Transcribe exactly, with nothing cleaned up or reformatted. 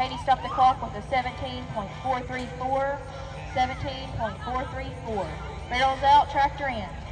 Katie stopped the clock with a seventeen point four three four. seventeen point four three four. Barrels out, tractor in.